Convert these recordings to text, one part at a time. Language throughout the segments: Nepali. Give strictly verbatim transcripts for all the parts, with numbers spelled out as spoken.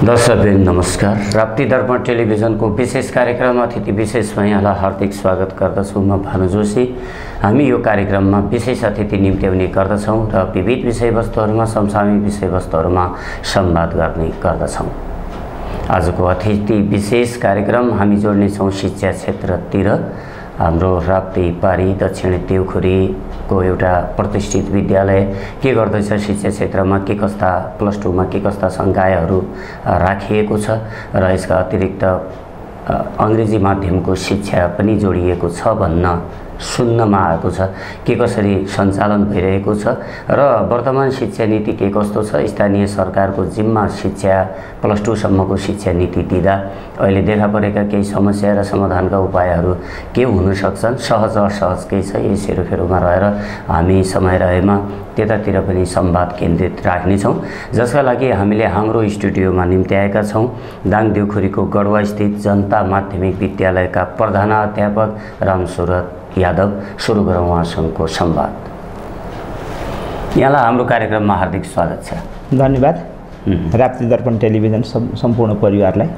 दर्शकवृन्द नमस्कार। राप्ती दर्पण टेलिभिजनको विशेष कार्यक्रम अतिथि विशेषमा यहाँलाई हार्दिक स्वागत गर्दछु। म भानु जोशी। हामी यो कार्यक्रममा विशेष अतिथि निम्त्याउने गर्दछौँ र विविध विषयवस्तुहरूमा समसामयिक विषयवस्तुहरूमा संवाद गर्ने गर्दछौँ। आजको अतिथि विशेष कार्यक्रम हामी जोड्नेछौँ शिक्षा क्षेत्रतिर। हाम्रो राप्ती पारी दक्षिण देउखुरीको एउटा प्रतिष्ठित विद्यालय के गर्दैछ, शिक्षा क्षेत्रमा के कस्ता प्लस टूमा के कस्ता संकायहरू राखिएको छ र यसका अतिरिक्त अङ्ग्रेजी माध्यमको शिक्षा पनि जोडिएको छ भन्न सुन्नमा आएको छ। के कसरी सञ्चालन भइरहेको छ र वर्तमान शिक्षा नीति के कस्तो छ, स्थानीय सरकारको जिम्मा शिक्षा प्लस टू सम्मको शिक्षा नीति दिँदा अहिले देखा परेका केही समस्या र समाधानका उपायहरू के हुन सक्छन्, सहज असहज केही छ, यी सेरोफेरोमा रहेर हामी समय रहेमा त्यतातिर पनि संवाद केन्द्रित राख्नेछौँ। जसका लागि हामीले हाम्रो स्टुडियोमा निम्त्याएका छौँ दाङ देउखुरीको गढवा स्थित जनता माध्यमिक विद्यालयका प्रधानाध्यापक रामसूरत यादव। सुरु गरौँ उहाँसँगको संवाद। यहाँलाई हाम्रो कार्यक्रममा हार्दिक स्वागत छ। धन्यवाद। राप्ती दर्पण टेलिभिजन सम्पूर्ण परिवारलाई।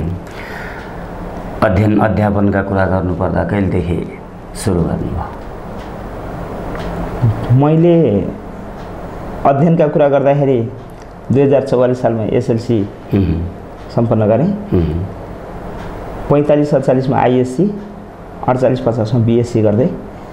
अध्ययन अध्यापनका कुरा गर्नुपर्दा कहिलेदेखि सुरु गर्नुभयो? मैले अध्ययनका कुरा गर्दाखेरि दुई हजार चौवालिस सालमा एसएलसी सम्पन्न गरेँ। पैँतालिस सडचालिसमा आइएससी, अडचालिस पचासमा बिएससी गर्दै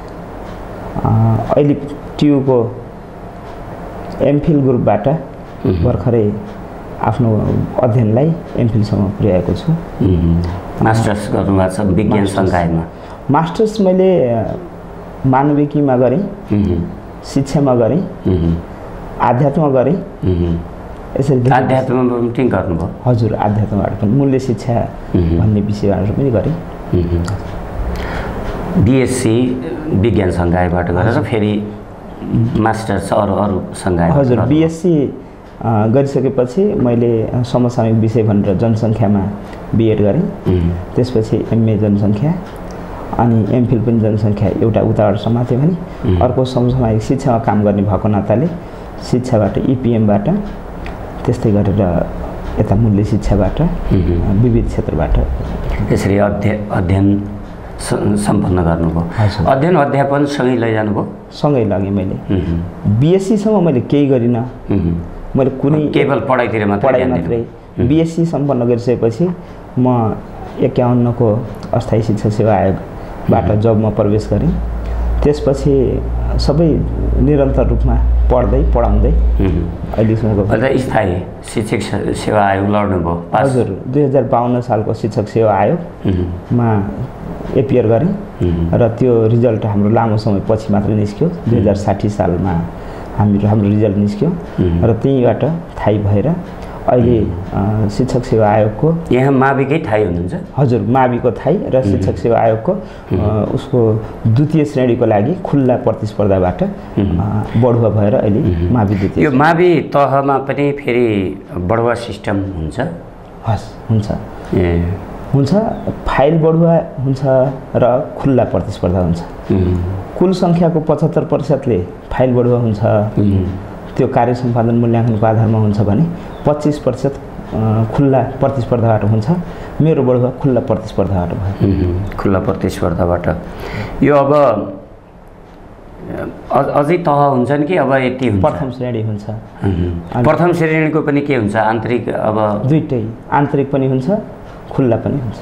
अहिले टियुको एमफिल ग्रुपबाट भर्खरै आफ्नो अध्ययनलाई एमफिलसम्म पुर्याएको छु। मास्टर्स गर्नुभएको छ विज्ञान संकायमा? मास्टर्स मैले मानविकीमा गरेँ, शिक्षामा गरेँ, आध्यात्ममा गरेँ। यसरी आध्यात्ममा पनि गर्नुभयो? हजुर, आध्यात्मबाट पनि मूल्य शिक्षा भन्ने विषयबाट पनि गरेँ। बिएससी विज्ञान संकायबाट गरेर फेरि मास्टर्स अरू अरू संकाय? हजुर, बिएससी गरिसकेपछि मैले समसामयिक विषय भनेर जनसङ्ख्यामा बिएड गरेँ। त्यसपछि एमए जनसङ्ख्या अनि एमफिल पनि जनसङ्ख्या एउटा उताबाट समातेँ भने अर्को समसामयिक शिक्षामा काम गर्ने भएको नाताले शिक्षाबाट इपिएमबाट त्यस्तै गरेर यता मूल्य शिक्षाबाट विविध क्षेत्रबाट यसरी अध्ययन सम्पन्न गर्नुभयो। अध्ययन अध्यापन सँगै लैजानुभयो? सँगै लगेँ मैले। बिएससीसम्म मैले केही गरिनँ, मैले कुनै केवल पढाइतिर मात्रै पढाइ मात्रै। बिएससी सम्पन्न गरिसकेपछि म एकाउन्नको अस्थायी शिक्षा सेवा आयोगबाट जबमा प्रवेश गरेँ। त्यसपछि सबै निरन्तर रूपमा पढ्दै पढाउँदै अहिलेसम्मको स्थायी शिक्षक सेवा आयोग लड्नुभयो? हजुर, दुई हजार बाहन्न सालको शिक्षक सेवा आयोगमा एपियर गरेँ र त्यो रिजल्ट हाम्रो लामो समय पछि मात्र निस्क्यो। दुई हजार साठी सालमा हाम्रो हाम्रो रिजल्ट निस्क्यो र त्यहीँबाट थाहै भएर अहिले शिक्षक सेवा आयोगको यहाँ माविकै थाहै हुनुहुन्छ? हजुर, माविको थाहै र शिक्षक सेवा आयोगको उसको द्वितीय श्रेणीको लागि खुल्ला प्रतिस्पर्धाबाट बढुवा भएर अहिले मावि द्वितीय। यो मावि तहमा पनि फेरि बढुवा सिस्टम हुन्छ? हस्, हुन्छ। ए हुन्छ, फाइल बढुवा हुन्छ र खुल्ला प्रतिस्पर्धा हुन्छ। कुल सङ्ख्याको पचहत्तर प्रतिशतले फाइल बढुवा हुन्छ, त्यो कार्य सम्पादन मूल्याङ्कनको आधारमा हुन्छ भने पच्चिस प्रतिशत खुल्ला प्रतिस्पर्धाबाट हुन्छ। मेरो बढुवा खुल्ला प्रतिस्पर्धाबाट भयो। खुल्ला प्रतिस्पर्धाबाट। यो अब अझै तह हुन्छन् कि अब यति हुन्छ? प्रथम श्रेणी हुन्छ। प्रथम श्रेणीको पनि के हुन्छ? आन्तरिक? अब दुईटै, आन्तरिक पनि हुन्छ, खुल्ला पनि हुन्छ।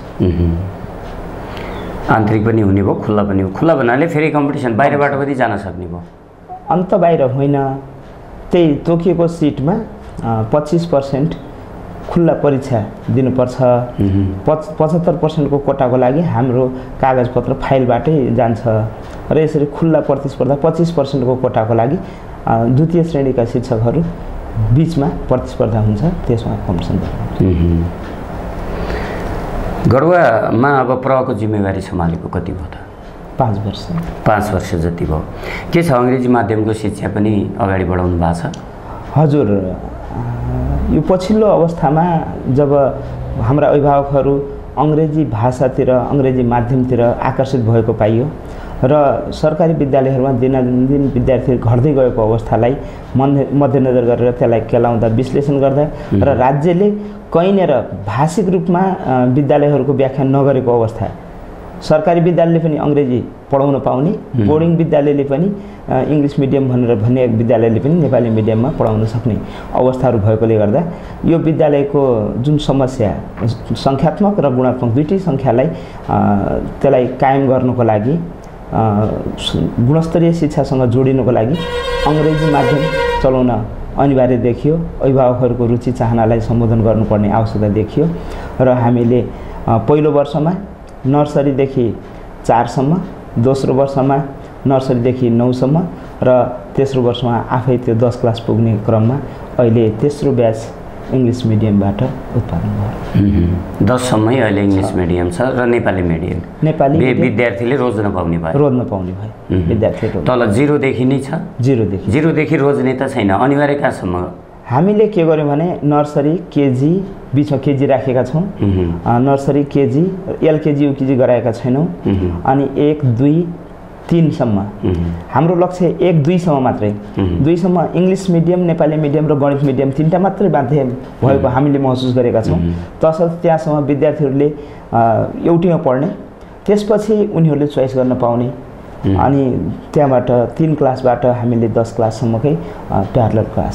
आन्तरिक पनि हुने भयो, खुल्ला पनि हो। खुल्ला भन्नाले फेरि कम्पिटिसन बाहिरबाट पनि जान सक्ने भयो? अन्त बाहिर होइन, त्यही तोकिएको सिटमा पच्चिस पर्सेन्ट खुल्ला परीक्षा दिनुपर्छ। पच पचहत्तर पर्सेन्टको कोटाको लागि हाम्रो कागजपत्र फाइलबाटै जान्छ र यसरी खुल्ला प्रतिस्पर्धा पच्चिस पर्सेन्टको कोटाको लागि द्वितीय श्रेणीका शिक्षकहरू बिचमा प्रतिस्पर्धा हुन्छ, त्यसमा कम्पिटिसन हुन्छ। गढवामा अब प्रहको जिम्मेवारी सम्हालेको कति भयो त? पाँच वर्ष। पाँच वर्ष जति भयो। के छ, अङ्ग्रेजी माध्यमको शिक्षा पनि अगाडि बढाउनु भएको छ? हजुर, यो पछिल्लो अवस्थामा जब हाम्रा अभिभावकहरू अङ्ग्रेजी भाषातिर, अङ्ग्रेजी माध्यमतिर आकर्षित भएको पाइयो र सरकारी विद्यालयहरूमा दिनादिन विद्यार्थी घट्दै गएको अवस्थालाई मध्यनजर गरेर त्यसलाई केलाउँदा विश्लेषण गर्दा र राज्यले कहीँनिर भाषिक रूपमा विद्यालयहरूको व्याख्या नगरेको अवस्था, सरकारी विद्यालयले पनि अङ्ग्रेजी पढाउन पाउने, बोर्डिङ विद्यालयले पनि इङ्ग्लिस मिडियम भनेर भन्ने विद्यालयले पनि नेपाली मिडियममा पढाउन सक्ने अवस्थाहरू भएकोले गर्दा यो विद्यालयको जुन समस्या सङ्ख्यात्मक र गुणात्मक दुईटै सङ्ख्यालाई त्यसलाई कायम गर्नको लागि गुणस्तरीय शिक्षासँग जोडिनको लागि अङ्ग्रेजी माध्यम चलाउन अनिवार्य देखियो। अभिभावकहरूको रुचि चाहनालाई सम्बोधन गर्नुपर्ने आवश्यकता देखियो र हामीले पहिलो वर्षमा नर्सरीदेखि चारसम्म, दोस्रो वर्षमा नर्सरीदेखि नौसम्म र तेस्रो वर्षमा आफै त्यो दस क्लास पुग्ने क्रममा अहिले तेस्रो ब्याच इङ्ग्लिस मिडियमबाट उत्पादन भयो। दससम्मै अहिले इङ्ग्लिस मिडियम छ र नेपाली मिडियम नेपाली विद्यार्थीले रोज्न पाउने भयो रोज्न पाउने भयो विद्यार्थीहरू। तल जिरोदेखि नै छ? जिरोदेखि जिरोदेखि रोज्ने त छैन, अनिवार्य कहाँसम्म? हामीले के गर्यौँ भने नर्सरी, केजी, बिचमा केजी राखेका छौँ। नर्सरी, केजी, एलकेजी, युकेजी गराएका छैनौँ। अनि एक दुई तिनसम्म हाम्रो लक्ष्य एक दुईसम्म मात्रै, दुईसम्म इङ्ग्लिस मिडियम, नेपाली मिडियम र गणित मिडियम तिनवटा मात्रै बाध्य भएको हामीले महसुस गरेका छौँ। तसर्थ त्यहाँसम्म विद्यार्थीहरूले एउटैमा पढ्ने, त्यसपछि उनीहरूले चोइस गर्न पाउने अनि त्यहाँबाट तीन क्लासबाट हामीले दस क्लाससम्मकै प्यारलल क्लास।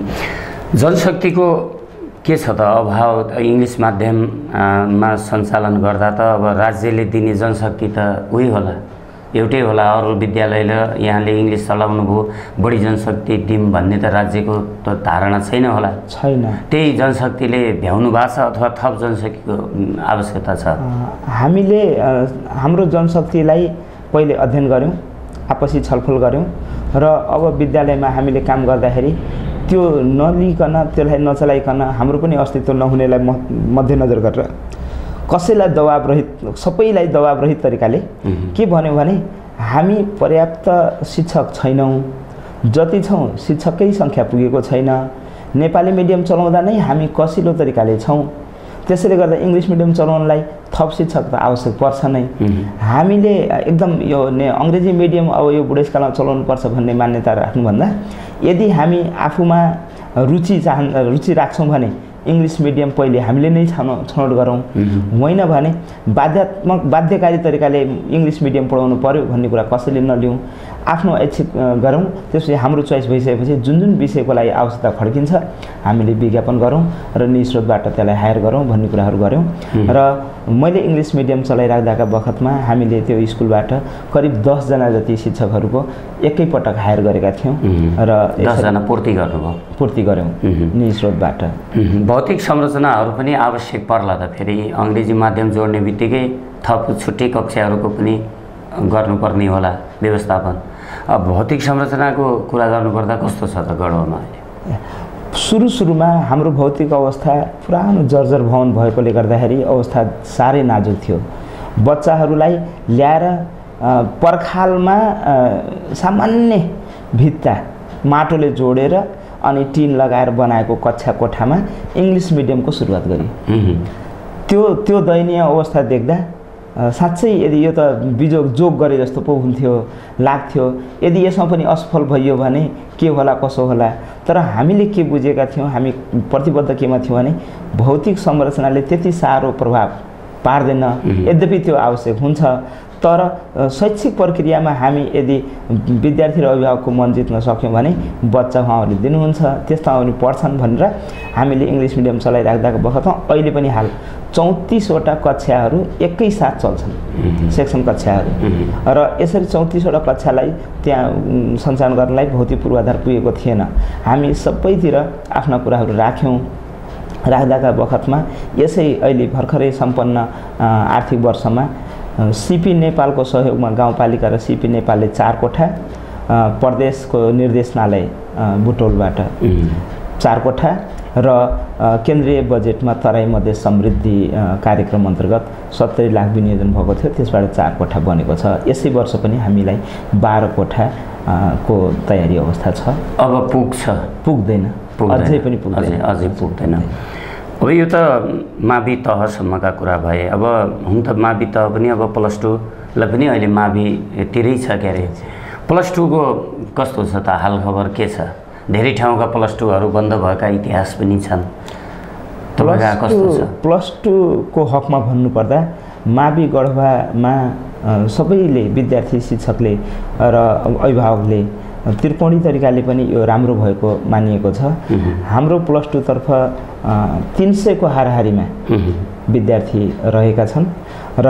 जनशक्तिको के छ त अभाव? इङ्ग्लिस माध्यममा सञ्चालन गर्दा त अब राज्यले दिने जनशक्ति त उही होला, एउटै होला। अरू विद्यालयले यहाँले इङ्ग्लिस चलाउनु भयो, बढी जनशक्ति दिउँ भन्ने त राज्यको त धारणा छैन होला। छैन। त्यही जनशक्तिले भ्याउनु भएको छ अथवा थप जनशक्तिको आवश्यकता छ? हामीले हाम्रो जनशक्तिलाई पहिले अध्ययन गऱ्यौँ, आपसी छलफल गऱ्यौँ र अब विद्यालयमा हामीले काम गर्दाखेरि त्यो नलिकन, त्यसलाई नचलाइकन हाम्रो पनि अस्तित्व नहुनेलाई मध्यनजर गरेर कसैलाई दबावरहित, सबैलाई दबावरहित तरिकाले के भन्यो भने हामी पर्याप्त शिक्षक छैनौँ, जति छौँ शिक्षकै सङ्ख्या पुगेको छैन, नेपाली मिडियम चलाउँदा नै हामी कसिलो तरिकाले छौँ, त्यसैले गर्दा इङ्ग्लिस मिडियम चलाउनलाई थप शिक्षक त आवश्यक पर्छ नै। हामीले एकदम यो ने अङ्ग्रेजी मिडियम अब यो बुढेसकालमा चलाउनुपर्छ भन्ने मान्यता राख्नुभन्दा यदि हामी आफूमा रुचि चाहन रुचि राख्छौँ भने इङ्ग्लिस मिडियम पहिले हामीले नै छान छनौट गरौँ, होइन भने बाध्यात्मक बाध्यकारी तरिकाले इङ्ग्लिस मिडियम पढाउनु पर्यो भन्ने कुरा कसैले नलिउँ, आफ्नो ऐच्छिक गरौँ। त्यसपछि हाम्रो चोइस भइसकेपछि जुन जुन विषयको लागि आवश्यकता खड्किन्छ हामीले विज्ञापन गरौँ र निस्रोतबाट त्यसलाई हायर गरौँ भन्ने कुराहरू गऱ्यौँ। र मैले इङ्ग्लिस मिडियम चलाइराख्दाका बखतमा हामीले त्यो स्कुलबाट करिब दसजना जति शिक्षकहरूको एकैपटक हायर गरेका थियौँ र दसजना पूर्ति गर्नुभयो? पूर्ति गऱ्यौँ निस्रोतबाट। भौतिक संरचनाहरू पनि आवश्यक पर्ला त फेरि अङ्ग्रेजी माध्यम जोड्ने बित्तिकै थप छुट्टै कक्षाहरूको पनि गर्नुपर्ने होला व्यवस्थापन। अब भौतिक संरचनाको कुरा गर्नुपर्दा कस्तो छ त गढवालमा अहिले? सुरु सुरुमा हाम्रो भौतिक अवस्था पुरानो जर्जर भवन भएकोले गर्दाखेरि अवस्था साह्रै नाजुक थियो। बच्चाहरूलाई ल्याएर पर्खालमा सामान्य भित्ता माटोले जोडेर अनि टिन लगाएर बनाएको कक्षा कोठामा इङ्ग्लिस मिडियमको सुरुवात गरियो। त्यो त्यो दयनीय अवस्था देख्दा साँच्चै यदि यो त बिजोग जोग गरे जस्तो पो हुन्थ्यो लाग्थ्यो। यदि यसमा पनि असफल भइयो भने के होला कसो होला। तर हामीले के बुझेका थियौँ, हामी प्रतिबद्ध केमा थियौँ भने भौतिक संरचनाले त्यति साह्रो प्रभाव पार्दैन, यद्यपि त्यो आवश्यक हुन्छ। तर शैक्षिक प्रक्रियामा हामी यदि विद्यार्थी र अभिभावकको मन जित्न सक्यौँ भने बच्चा उहाँहरूले दिनुहुन्छ, त्यस्ता उनी पढ्छन् भनेर हामीले इङ्ग्लिस मिडियम चलाइराख्दाको बखतमा अहिले पनि हाल चौतिसवटा कक्षाहरू एकैसाथ चल्छन्, सेक्सन कक्षाहरू। र यसरी चौतिसवटा कक्षालाई त्यहाँ सञ्चालन गर्नलाई भौतिक पूर्वाधार पुगेको थिएन। हामी सबैतिर आफ्ना कुराहरू राख्यौँ। राख्दाका बखतमा यसै अहिले भर्खरै सम्पन्न आर्थिक वर्षमा सिपी नेपालको सहयोगमा गाउँपालिका र सिपी नेपालले चार कोठा, प्रदेशको निर्देशनालय बुटोलबाट चार कोठा र केन्द्रीय बजेटमा तराई मधेस समृद्धि कार्यक्रम अन्तर्गत सत्तरी लाख विनियोजन भएको थियो, त्यसबाट चार कोठा बनेको छ। यसै वर्ष पनि हामीलाई बाह्र कोठा को तयारी अवस्था छ। अब पुग्छ? पुग्दैन, अझै पनि पुग्दैन, अझै पुग्दैन। अब यो त मावि तहसम्मका कुरा भए। अब हुन त मावि तह पनि अब प्लस टू ल पनि अहिले मावितिरै छ के अरे। प्लस टूको कस्तो छ त हाल खबर के छ? धेरै ठाउँका प्लस टूहरू बन्द भएका इतिहास पनि छन्। तपाईँका कस्तो छ? प्लस टूको हकमा भन्नुपर्दा मावि गढवामा सबैले विद्यार्थी शिक्षकले र अभिभावकले त्रिकोणी तरिकाले पनि यो राम्रो भएको मानिएको छ। हाम्रो प्लस टूतर्फ तीन सयको हाराहारीमा विद्यार्थी रहेका छन् र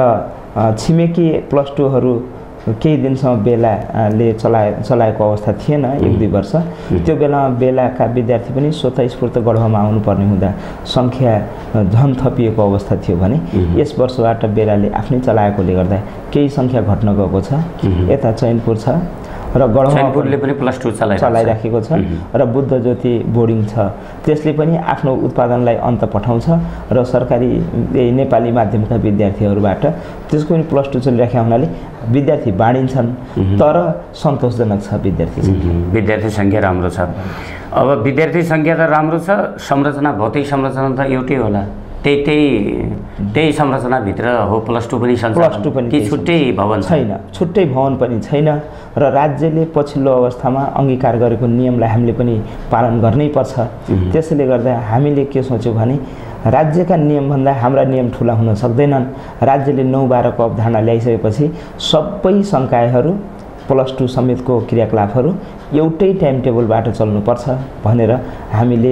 छिमेकी प्लस टूहरू केही दिनसम्म बेलाले चलाए चलाएको अवस्था थिएन, एक दुई वर्ष। त्यो बेलामा बेलाका विद्यार्थी पनि स्वतःस्फूर्त गढवामा आउनुपर्ने हुँदा सङ्ख्या झन थपिएको अवस्था थियो भने यस वर्षबाट बेलाले आफ्नै चलाएकोले गर्दा केही सङ्ख्या घट्न गएको छ। यता चैनपुर छ र गढवाले पनि प्लस टू चलाइराखेको छ र बुद्ध ज्योति बोर्डिङ छ, त्यसले पनि आफ्नो उत्पादनलाई अन्त पठाउँछ र सरकारी नेपाली माध्यमका विद्यार्थीहरूबाट त्यसको पनि प्लस टू चलिराखेका हुनाले विद्यार्थी बाँडिन्छन्, तर सन्तोषजनक छ विद्यार्थी सङ्ख्या। विद्यार्थी सङ्ख्या राम्रो छ। अब विद्यार्थी सङ्ख्या त राम्रो छ, संरचना भौतिक संरचना त एउटै होला, त्यही त्यही त्यही संरचनाभित्र हो प्लस टू पनि प्लस टू पनि कि छुट्टै भवन छैन? छुट्टै भवन पनि छैन र राज्यले पछिल्लो अवस्थामा अङ्गीकार गरेको नियमलाई हामीले पनि पालन गर्नै पर्छ। त्यसैले गर्दा हामीले के सोच्यौँ भने राज्यका नियमभन्दा हाम्रा नियम ठुला हुन सक्दैनन्। राज्यले नौ बाह्रको अवधारणा ल्याइसकेपछि सबै सङ्कायहरू प्लस टू समेतको क्रियाकलापहरू एउटै टाइम टेबलबाट चल्नुपर्छ भनेर हामीले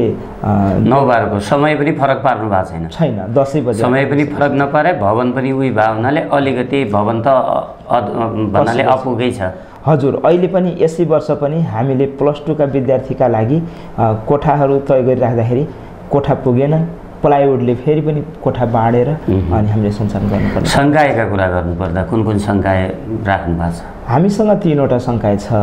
नौ बाह्रको समय पनि फरक पार्नु भएको छैन छैन दसै बजे समय पनि फरक नपारे भवन पनि उही भयो हुनाले अलिकति भवन त भन्नाले अपुगै छ। हजुर, अहिले पनि यसै वर्ष पनि हामीले प्लस टूका विद्यार्थीका लागि कोठाहरू तय गरिराख्दाखेरि कोठा पुगेनन्, प्लाइवुडले फेरि पनि कोठा बाँडेर अनि हामीले सञ्चालन गर्नुपर्छ। सङ्कायका कुरा गर्नुपर्दा कुन कुन सङ्काय राख्नु भएको छ? हामीसँग तीनवटा सङ्काय छ,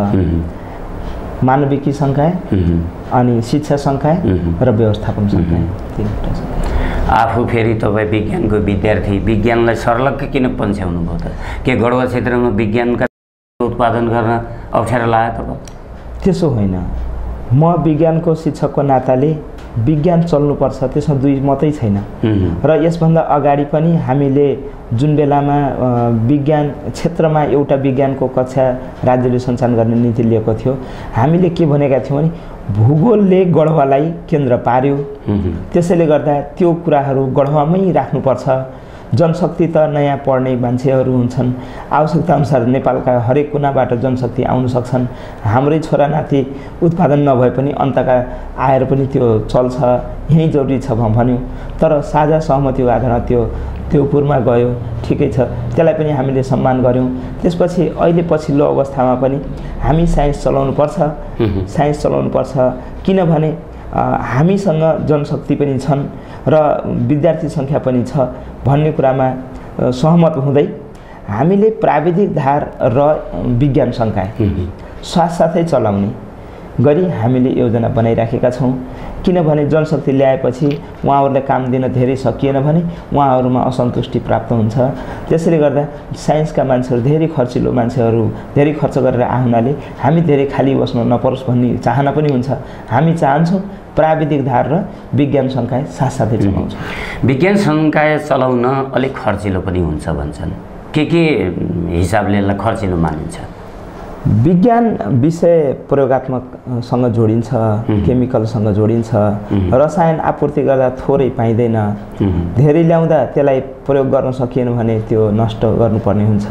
मानविकी सङ्काय, अनि शिक्षा सङ्काय र व्यवस्थापन सङ्काय, तीनवटा सङ्काय। आफू फेरि तपाईँ विज्ञानको विद्यार्थी, विज्ञानलाई सर्लक्क किन पन्छ्याउनु भयो त? के गढवा क्षेत्रमा विज्ञानका उत्पादन गर्न अप्ठ्यारो लाग्यो तपाईँ? त्यसो होइन, म विज्ञानको शिक्षकको नाताले विज्ञान चल्नुपर्छ त्यसमा दुई मात्रै छैन र यसभन्दा अगाडि पनि हामीले जुन बेलामा विज्ञान क्षेत्रमा एउटा विज्ञानको कक्षा राज्यले सञ्चालन गर्ने नीति लिएको थियो, हामीले के भनेका थियौँ भने भूगोलले गढवालाई केन्द्र पार्यो, त्यसैले गर्दा त्यो कुराहरू गढवामै राख्नुपर्छ। जनशक्ति त नयाँ पढ्ने मान्छेहरू हुन्छन्, आवश्यकता अनुसार नेपालका हरेक कुनाबाट जनशक्ति आउन सक्छन्। हाम्रै छोरा नाति उत्पादन नभए पनि अन्तका आएर पनि त्यो चल्छ, यही जरुरी छ भन्यो। तर साझा सहमतिको आधारमा त्यो त्योपुरमा गयो, ठिकै छ, त्यसलाई पनि हामीले सम्मान गऱ्यौँ। त्यसपछि अहिले पछिल्लो अवस्थामा पनि हामी साइन्स चलाउनुपर्छ, साइन्स चलाउनुपर्छ किनभने हामीसँग जनशक्ति पनि छन् र विद्यार्थी सङ्ख्या पनि छ भन्ने कुरामा सहमत हुँदै हामीले प्राविधिक धार र विज्ञान सङ्काय साथसाथै चलाउने गरी हामीले योजना बनाइराखेका छौँ। किनभने जनशक्ति ल्याएपछि उहाँहरूलाई काम दिन धेरै सकिएन भने उहाँहरूमा असन्तुष्टि प्राप्त हुन्छ। त्यसैले गर्दा साइन्सका मान्छेहरू धेरै खर्चिलो मान्छेहरू धेरै खर्च गरेर आउनाले हामी धेरै खाली बस्न नपरोस् भन्ने चाहना पनि हुन्छ। हामी चाहन्छौँ प्राविधिक धार र विज्ञान सङ्काय साथसाथै चलाउँछौँ। विज्ञान सङ्काय चलाउन अलिक खर्चिलो पनि हुन्छ भन्छन्, के के हिसाबले यसलाई खर्चिलो मानिन्छ? विज्ञान विषय प्रयोगात्मकसँग जोडिन्छ, केमिकलसँग जोडिन्छ, रसायन आपूर्ति गर्दा थोरै पाइँदैन, धेरै ल्याउँदा त्यसलाई प्रयोग गर्न सकिएन भने त्यो नष्ट गर्नुपर्ने हुन्छ।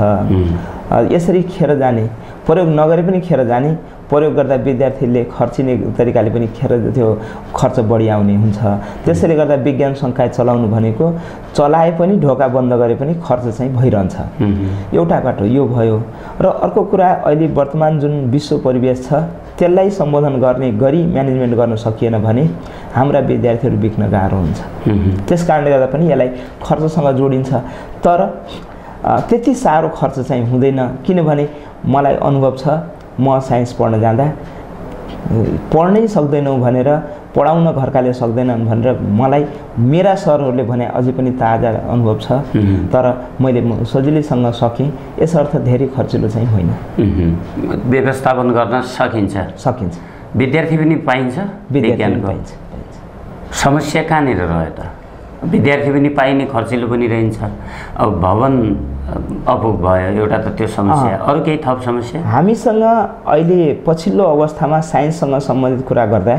यसरी खेर जाने, प्रयोग नगरे पनि खेर जाने, प्रयोग गर्दा विद्यार्थीले खर्चिने तरिकाले पनि खेर त्यो खर्च बढी आउने हुन्छ। त्यसैले गर्दा विज्ञान सङ्काय चलाउनु भनेको चलाए पनि ढोका बन्द गरे पनि खर्च चाहिँ भइरहन्छ। एउटा बाटो यो भयो र अर्को कुरा अहिले वर्तमान जुन विश्व परिवेश छ त्यसलाई सम्बोधन गर्ने गरी म्यानेजमेन्ट गर्न सकिएन भने हाम्रा विद्यार्थीहरू बिक्न गाह्रो हुन्छ। त्यस कारणले गर्दा पनि यसलाई खर्चसँग जोडिन्छ, तर त्यति साह्रो खर्च चाहिँ हुँदैन। किनभने मलाई अनुभव छ, म साइन्स पढ्न जाँदा पढ्नै सक्दैनौँ भनेर पढाउन घरकाले सक्दैनन् भनेर मलाई मेरा सरहरूले भने अझै पनि ताजा अनुभव छ, तर मैले सजिलैसँग सकेँ। यसर्थ धेरै खर्चिलो चाहिँ होइन, व्यवस्थापन गर्न सकिन्छ सकिन्छ विद्यार्थी पनि पाइन्छ, विज्ञानको पाइन्छ। समस्या कहाँनिर रह्यो त? विद्यार्थी पनि पाइने खर्चिलो पनि रहन्छ। अब भवन अपुग भयो एउटा त त्यो समस्या, अरू केही थप समस्या हामीसँग अहिले पछिल्लो अवस्थामा साइन्ससँग सम्बन्धित कुरा गर्दा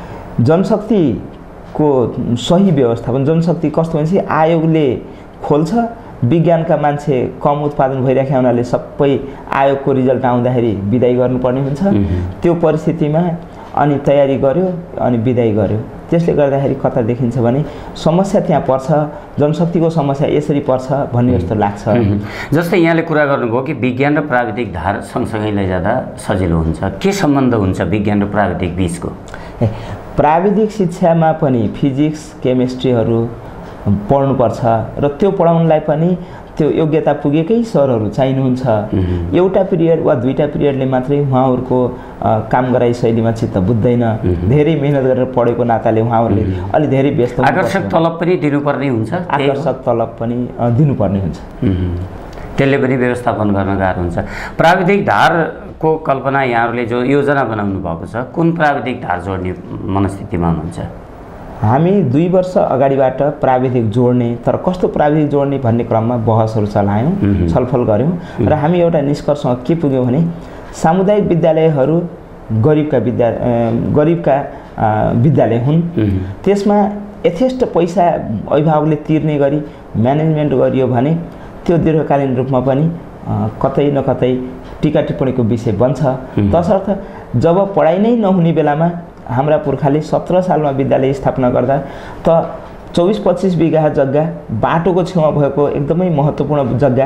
जनशक्तिको सही व्यवस्थापन। जनशक्ति कस्तो भनेपछि आयोगले खोल्छ, विज्ञानका मान्छे कम उत्पादन भइरहेका हुनाले सबै आयोगको रिजल्ट आउँदाखेरि बिदाई गर्नुपर्ने हुन्छ। त्यो परिस्थितिमा अनि तयारी गर्यो अनि बिदाई गर्यो। त्यसले गर्दाखेरि कता देखिन्छ भने समस्या त्यहाँ पर्छ, जनशक्तिको समस्या यसरी पर्छ भन्ने जस्तो लाग्छ। जस्तै यहाँले कुरा गर्नुभयो कि विज्ञान र प्राविधिक धार सँगसँगै लैजाँदा सजिलो हुन्छ। के सम्बन्ध हुन्छ विज्ञान र प्राविधिक बिचको? प्राविधिक शिक्षामा पनि फिजिक्स केमिस्ट्रीहरू पढ्नुपर्छ र त्यो पढाउनलाई पनि त्यो योग्यता पुगेकै सरहरू चाहिनुहुन्छ। एउटा पिरियड वा दुईवटा पिरियडले मात्रै उहाँहरूको काम गराइ शैलीमा चित्त बुझ्दैन। धेरै मेहनत गरेर पढेको नाताले उहाँहरूले अलि धेरै व्यस्त। आकर्षक तलब पनि दिनुपर्ने हुन्छ। आकर्षक तलब पनि दिनुपर्ने हुन्छ। त्यसले पनि व्यवस्थापन गर्न गाह्रो हुन्छ। प्राविधिक धारको कल्पना यहाँहरूले जो योजना बनाउनु भएको छ, कुन प्राविधिक धार जोड्ने मनस्थितिमा हुनुहुन्छ? हामी दुई वर्ष अगाडिबाट प्राविधिक जोड्ने, तर कस्तो प्राविधिक जोड्ने भन्ने क्रममा बहसहरू चलायौँ, छलफल गऱ्यौँ र हामी एउटा निष्कर्षमा के पुग्यौँ भने सामुदायिक विद्यालयहरू गरिबका विद्या गरिबका विद्यालय हुन्। त्यसमा यथेष्ट पैसा अभिभावकले तिर्ने गरी म्यानेजमेन्ट गरियो भने त्यो दीर्घकालीन रूपमा पनि कतै न कतै टीका टिप्पणीको विषय बन्छ। तसर्थ जब पढाइ नै नहुने बेलामा हाम्रा पुर्खाले सत्रह सालमा विद्यालय स्थापना गर्दा त चौबिस पच्चिस बिघा जग्गा बाटोको छेउमा भएको एकदमै महत्त्वपूर्ण जग्गा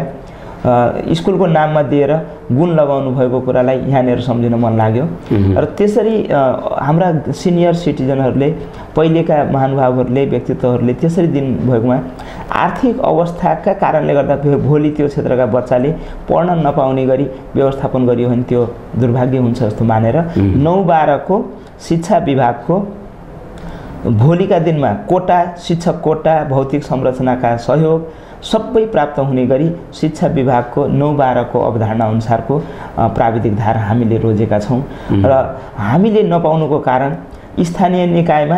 स्कुलको नाममा दिएर गुण लगाउनु भएको कुरालाई यहाँनिर सम्झिन मन लाग्यो। र त्यसरी हाम्रा सिनियर सिटिजनहरूले, पहिलेका महानुभावहरूले, व्यक्तित्वहरूले त्यसरी दिनुभएकोमा आर्थिक अवस्थाका कारणले गर्दा भोलि त्यो क्षेत्रका बच्चाले पढ्न नपाउने गरी व्यवस्थापन गरियो भने त्यो दुर्भाग्य हुन्छ जस्तो मानेर नौ बाह्रको शिक्षा विभागको भोलिका दिनमा कोटा, शिक्षक कोटा, भौतिक संरचनाका सहयोग सबै प्राप्त हुने गरी शिक्षा विभागको नौ बाह्रको अवधारणा अनुसारको प्राविधिक धार हामीले रोजेका छौँ। र हामीले नपाउनुको कारण स्थानीय निकायमा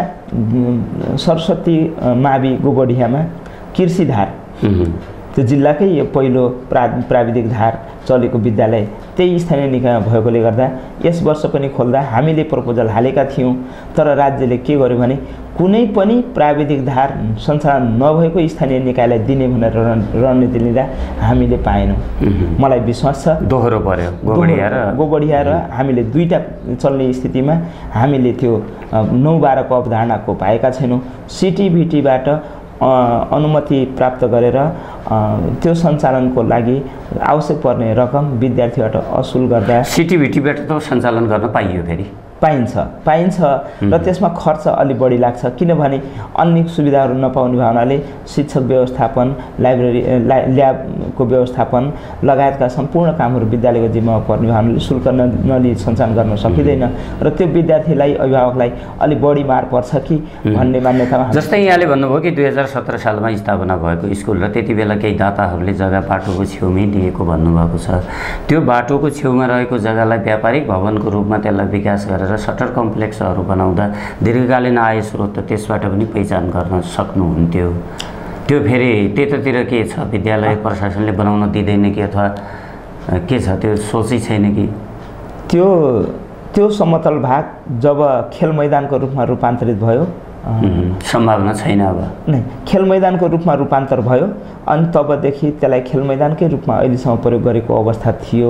सरस्वती मावि गोबडियामा कृषि धार, त्यो जिल्लाकै यो पहिलो प्रा प्राविधिक धार चलेको विद्यालय त्यही स्थानीय निकायमा भएकोले गर्दा यस वर्ष पनि खोल्दा हामीले प्रपोजल हालेका थियौँ, तर राज्यले के गर्यो भने कुनै पनि प्राविधिक धार सञ्चालन नभएको स्थानीय निकायलाई दिने भनेर रणनीति लिँदा हामीले पाएनौँ। मलाई विश्वास छ दोहोरो पर्यो गोबडिया र गोबडिया र हामीले दुईवटा चल्ने स्थितिमा हामीले त्यो नौ बाह्रको अवधारणाको पाएका छैनौँ। सिटिभिटीबाट अनुमति प्राप्त गरेर त्यो सञ्चालनको लागि आवश्यक पर्ने रकम विद्यार्थीबाट असुल गर्दा सिटिभिटीबाट त सञ्चालन गर्न पाइयो, फेरि पाइन्छ पाइन्छ र त्यसमा खर्च अलि बढी लाग्छ, किनभने अन्य सुविधाहरू नपाउने भावनाले शिक्षक व्यवस्थापन, लाइब्रेरी ला ल्याबको व्यवस्थापन लगायतका सम्पूर्ण कामहरू विद्यालयको जिम्मामा पर्ने भावनाले शुल्क नलिई सञ्चालन गर्न सकिँदैन र त्यो विद्यार्थीलाई, अभिभावकलाई अलि बढी मार पर्छ कि भन्ने मान्यतामा। जस्तै यहाँले भन्नुभयो कि दुई हजार सत्र सालमा स्थापना भएको स्कुल र त्यति बेला केही दाताहरूले जग्गा बाटोको छेउमै दिएको भन्नुभएको छ। त्यो बाटोको छेउमा रहेको जग्गालाई व्यापारिक भवनको रूपमा त्यसलाई विकास गरेर सटर कम्प्लेक्सहरू बनाउँदा दीर्घकालीन आय स्रोत त त्यसबाट पनि पहिचान गर्न सक्नुहुन्थ्यो। त्यो फेरि त्यतातिर के छ, विद्यालय प्रशासनले बनाउन दिँदैन कि अथवा के छ, त्यो सोचै छैन कि? त्यो त्यो समतल भाग जब खेल मैदानको रूपमा रूपान्तरित भयो, सम्भावना छैन अब नै खेल मैदानको रूपमा रूपान्तर भयो अनि तबदेखि त्यसलाई खेल मैदानकै रूपमा अहिलेसम्म प्रयोग गरेको अवस्था थियो।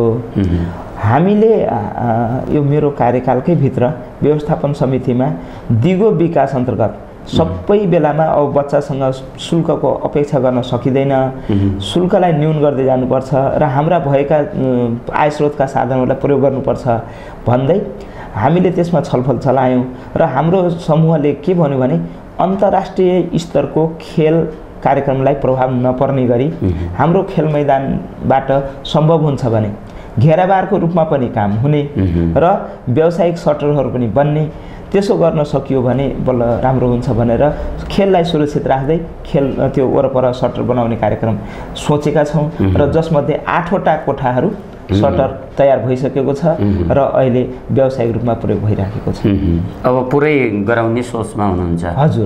हामीले यो मेरो कार्यकालकै भित्र व्यवस्थापन समितिमा दिगो विकास अन्तर्गत सबै बेलामा अब बच्चासँग शुल्कको अपेक्षा गर्न सकिँदैन, शुल्कलाई न्यून गर्दै जानुपर्छ र हाम्रा भएका आय स्रोतका साधनहरूलाई प्रयोग गर्नुपर्छ भन्दै हामीले त्यसमा छलफल चलायौँ र हाम्रो समूहले के भन्यो भने अन्तर्राष्ट्रिय स्तरको खेल कार्यक्रमलाई प्रभाव नपर्ने गरी हाम्रो खेल मैदानबाट सम्भव हुन्छ भने घेराबारको रूपमा पनि काम हुने र व्यावसायिक सटरहरू पनि बन्ने, त्यसो गर्न सकियो भने बल्ल राम्रो हुन्छ भनेर खेललाई सुरक्षित राख्दै खेल त्यो वरपर सटर बनाउने कार्यक्रम सोचेका छौँ र जसमध्ये आठवटा कोठाहरू सटर तयार भइसकेको छ र अहिले व्यावसायिक रूपमा प्रयोग भइराखेको छ। अब पुरै गराउने सोचमा हुनुहुन्छ? हजुर,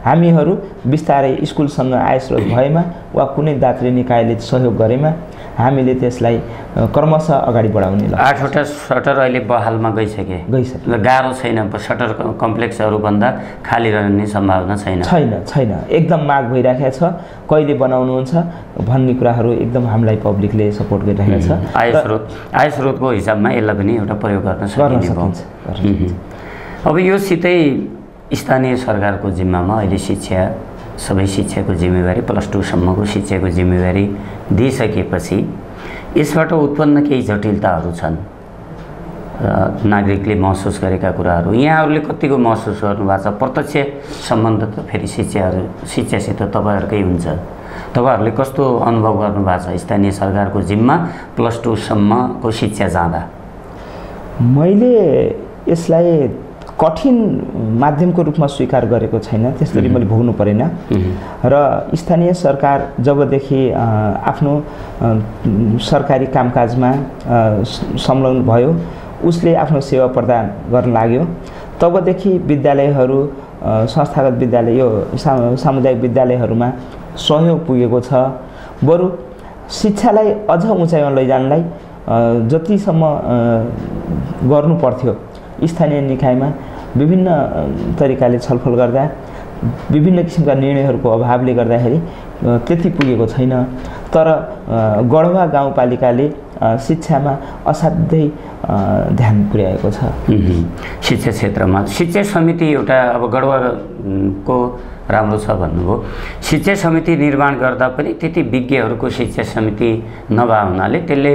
हामीहरू बिस्तारै स्कुलसँग आयस्रोत भएमा वा कुनै दात्री निकायले सहयोग गरेमा हामीले त्यसलाई क्रमशः अगाडि बढाउने ल आठवटा सटर अहिले बहालमा गइसके गइसके गाह्रो छैन सटर कम्प्लेक्सहरूभन्दा खाली रहने सम्भावना छैन छैन छैन एकदम माग भइराखेको छ कहिले बनाउनुहुन्छ भन्ने कुराहरू एकदम हामीलाई पब्लिकले सपोर्ट गरिरहेको छ आय स्रोत आय स्रोतको हिसाबमा यसलाई पनि एउटा प्रयोग गर्न सकिन्छ अब यो सितै स्थानीय सरकारको जिम्मामा अहिले शिक्षा सबै शिक्षाको जिम्मेवारी प्लस टूसम्मको शिक्षाको जिम्मेवारी दिइसकेपछि यसबाट उत्पन्न केही जटिलताहरू छन् नागरिकले महसुस गरेका कुराहरू यहाँहरूले कतिको महसुस गर्नुभएको छ प्रत्यक्ष सम्बन्ध त फेरि शिक्षाहरू शिक्षासित तपाईँहरूकै हुन्छ तपाईँहरूले कस्तो अनुभव गर्नुभएको छ स्थानीय सरकारको जिम्मा प्लस टूसम्मको शिक्षा जाँदा मैले यसलाई कठिन माध्यमको रूपमा स्वीकार गरेको छैन त्यसरी मैले भोग्नु परेन र स्थानीय सरकार जबदेखि आफ्नो सरकारी कामकाजमा संलग्न भयो उसले आफ्नो सेवा प्रदान गर्न लाग्यो तबदेखि विद्यालयहरू संस्थागत विद्यालय यो सामुदायिक विद्यालयहरूमा सहयोग पुगेको छ बरु शिक्षालाई अझ उचाइमा लैजानलाई जतिसम्म गर्नु पर्थ्यो स्थानीय निकायमा विभिन्न तरिकाले छलफल गर्दा विभिन्न किसिमका निर्णयहरूको अभावले गर्दाखेरि त्यति पुगेको छैन तर गढवा गाउँपालिकाले शिक्षामा असाध्यै ध्यान पुर्याएको छ शिक्षा क्षेत्रमा शिक्षा समिति एउटा अब गढवाको राम्रो छ भन्नुभयो शिक्षा समिति निर्माण गर्दा पनि त्यति विज्ञहरूको शिक्षा समिति नभए हुनाले त्यसले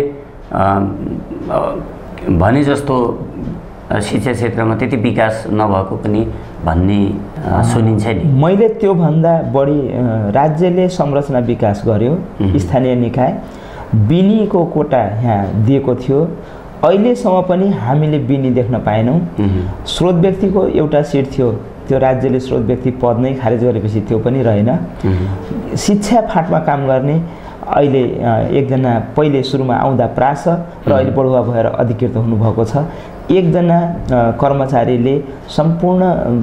भने जस्तो शिक्षा क्षेत्रमा त्यति विकास नभएको पनि भन्ने सुनिन्छ नि मैले त्योभन्दा बढी राज्यले संरचना विकास गर्यो स्थानीय निकाय बिनीको कोटा यहाँ दिएको थियो अहिलेसम्म पनि हामीले बिनी देख्न पाएनौँ स्रोत व्यक्तिको एउटा सिट थियो त्यो राज्यले स्रोत व्यक्ति पद नै खारेज गरेपछि त्यो पनि रहेन शिक्षा फाँटमा काम गर्ने अहिले एकजना पहिले सुरुमा आउँदा प्रास र अहिले बढुवा भएर अधिकृत हुनुभएको छ एकजना कर्मचारीले सम्पूर्ण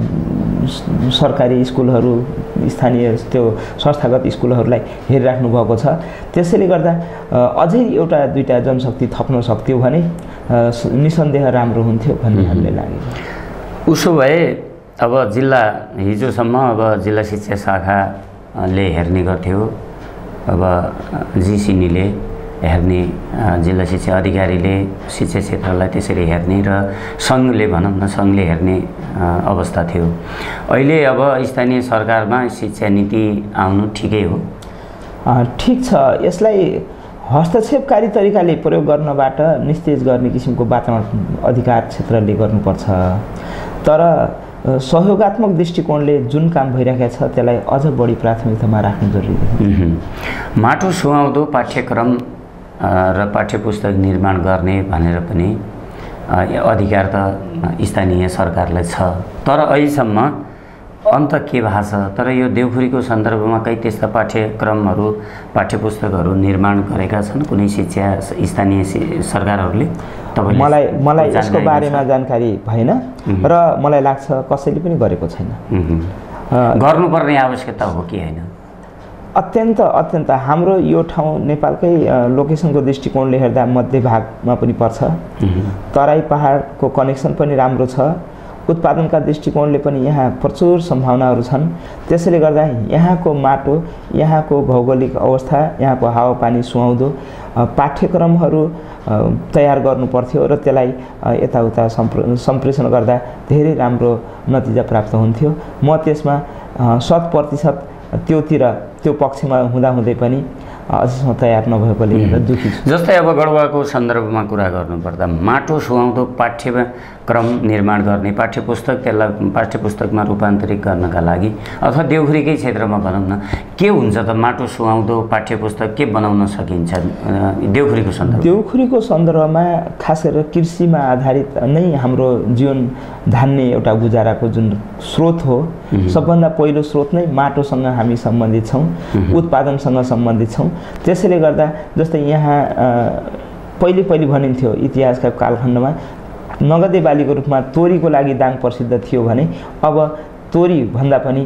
सरकारी स्कुलहरू स्थानीय त्यो संस्थागत स्कुलहरूलाई हेरिराख्नु भएको छ त्यसैले गर्दा अझै एउटा दुईटा जनशक्ति थप्न सक्थ्यो भने निसन्देह राम्रो हुन्थ्यो भन्ने हामीलाई लाग्यो उसो भए अब जिल्ला हिजोसम्म अब जिल्ला शिक्षा शाखाले हेर्ने गर्थ्यो अब जिसिनीले हेर्ने जिल्ला शिक्षा अधिकारीले शिक्षा क्षेत्रलाई त्यसरी हेर्ने र सङ्घले भनौँ न सङ्घले हेर्ने अवस्था थियो अहिले अब स्थानीय सरकारमा शिक्षा नीति आउनु ठिकै हो ठिक छ यसलाई हस्तक्षेपकारी तरिकाले प्रयोग गर्नबाट निस्तेज गर्ने किसिमको वातावरण अधिकार क्षेत्रले गर्नुपर्छ तर सहयोगात्मक दृष्टिकोणले जुन काम भइरहेको छ त्यसलाई अझ बढी प्राथमिकतामा राख्नु जरुरी छ माटो सुहाउँदो पाठ्यक्रम र पाठ्यपुस्तक निर्माण गर्ने भनेर पनि अधिकार त स्थानीय सरकारलाई छ तर अहिलेसम्म अन्त के भएको छ तर यो देउखुरीको सन्दर्भमा कहीँ त्यस्ता पाठ्यक्रमहरू पाठ्यपुस्तकहरू निर्माण गरेका छन् कुनै शिक्षा स्थानीय सरकारहरूले मलाई मलाई यसको बारेमा जानकारी भएन र मलाई लाग्छ कसैले पनि गरेको छैन गर्नुपर्ने आवश्यकता हो कि होइन अत्यन्त अत्यन्त हाम्रो यो ठाउँ नेपालकै लोकेसनको दृष्टिकोणले हेर्दा मध्य भागमा पनि पर्छ तराई पहाडको कनेक्सन पनि राम्रो छ उत्पादनका दृष्टिकोणले पनि यहाँ प्रचुर सम्भावनाहरू छन् त्यसैले गर्दा यहाँको माटो यहाँको भौगोलिक अवस्था यहाँको हावापानी सुहाउँदो पाठ्यक्रमहरू तयार गर्नु पर्थ्यो र त्यसलाई यताउता सम्प्रेषण गर्दा धेरै राम्रो नतिजा प्राप्त हुन्थ्यो म त्यसमा शत प्रतिशत त्योतिर त्यो पक्षमा हुँदाहुँदै पनि अझसम्म तयार नभएकोले हेर्दा दुखी छु जस्तै अब गढवाको सन्दर्भमा कुरा गर्नुपर्दा माटो सुहाउँदो पाठ्यक्रम निर्माण गर्ने पाठ्यपुस्तक त्यसलाई पाठ्यपुस्तकमा रूपान्तरित गर्नका लागि अथवा देउखुरीकै क्षेत्रमा भनौँ न के हुन्छ त माटो सुहाउँदो पाठ्यपुस्तक के बनाउन सकिन्छ देउखुरीको सन्दर्भ देउखुरीको सन्दर्भमा खास गरेर कृषिमा आधारित नै हाम्रो जीवन धान्ने एउटा गुजाराको जुन स्रोत हो सबभन्दा पहिलो स्रोत नै माटोसँग हामी सम्बन्धित छौँ उत्पादनसँग सम्बन्धित छौँ त्यसैले गर्दा जस्तै यहाँ पहिले पहिले भनिन्थ्यो इतिहासका कालखण्डमा नगदे बालीको रूपमा तोरीको लागि दाङ प्रसिद्ध थियो भने अब तोरी भन्दा पनि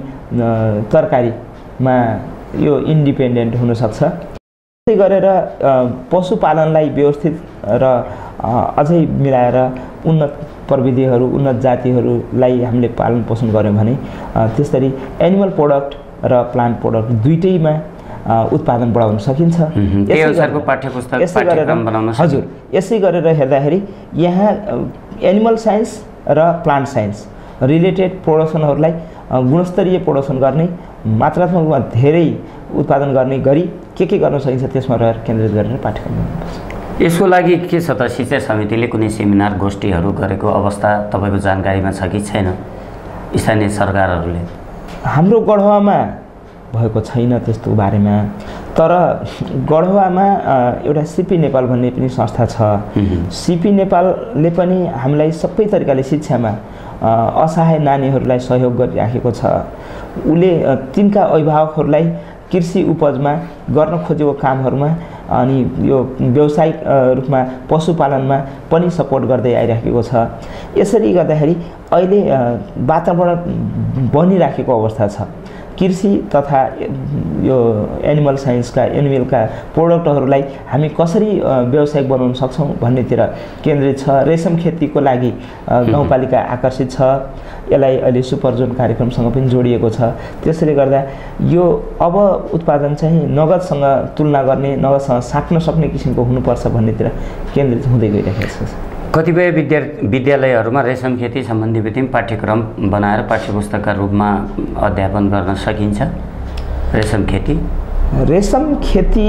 तरकारीमा यो इन्डिपेन्डेन्ट हुनसक्छ। त्यसै गरेर पशुपालनलाई व्यवस्थित र अझै मिलाएर उन्नत प्रविधिहरू उन्नत जातिहरूलाई हामीले पालन पोषण गऱ्यौँ भने त्यसरी एनिमल प्रोडक्ट र प्लान्ट प्रोडक्ट दुईटैमा उत्पादन बढाउन सकिन्छ। त्यही अनुसारको पाठ्यपुस्तक पाठ्यक्रम बनाउन सकिन्छ। हजुर, यसै गरेर हेर्दाखेरि यहाँ एनिमल साइन्स र प्लान्ट साइन्स रिलेटेड प्रोडक्सनहरूलाई गुणस्तरीय प्रोडक्सन गर्ने, मात्रात्मक रूपमा धेरै उत्पादन गर्ने गरी के के गर्न सकिन्छ त्यसमा रहेर केन्द्रित गरेर पाठ्यक्रम बनाउनुपर्छ। यसको लागि के छ त शिक्षा समितिले कुनै सेमिनार गोष्ठीहरू गरेको अवस्था तपाईँको जानकारीमा छ कि छैन? स्थानीय सरकारहरूले हाम्रो गढवामा भएको छैन त्यस्तो बारेमा, तर गढवामा एउटा सिपी नेपाल भन्ने पनि संस्था छ। सिपी नेपालले पनि हामीलाई सबै तरिकाले शिक्षामा असहाय नानीहरूलाई सहयोग गरिराखेको छ। उसले तिनका अभिभावकहरूलाई कृषि उपजमा गर्न खोजेको कामहरूमा अनि यो व्यावसायिक रूपमा पशुपालनमा पनि सपोर्ट गर्दै आइराखेको छ। यसरी गर्दाखेरि अहिले वातावरण बनिराखेको अवस्था छ। कृषि तथा यो एनिमल साइन्सका एनिमलका प्रोडक्टहरूलाई हामी कसरी व्यावसायिक बनाउन सक्छौँ भन्नेतिर केन्द्रित छ। रेशम खेतीको लागि गाउँपालिका आकर्षित छ। यसलाई अहिले सुपर जोन कार्यक्रमसँग पनि जोडिएको छ। त्यसैले गर्दा यो अब उत्पादन चाहिँ नगदसँग तुलना गर्ने, नगदसँग साट्न सक्ने किसिमको हुनुपर्छ भन्नेतिर केन्द्रित हुँदै गइरहेको छ। कतिपय विद्या विद्यालयहरूमा रेशम खेती सम्बन्धी पनि पाठ्यक्रम बनाएर पाठ्यपुस्तकका रूपमा अध्यापन गर्न सकिन्छ। रेशम खेती रेशम खेती